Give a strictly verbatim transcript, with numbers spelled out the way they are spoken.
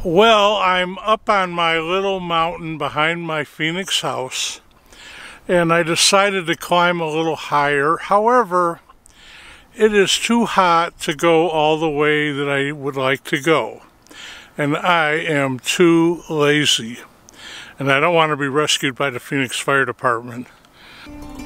Well, I'm up on my little mountain behind my Phoenix house, and I decided to climb a little higher. However, it is too hot to go all the way that I would like to go, and I am too lazy, and I don't want to be rescued by the Phoenix Fire Department.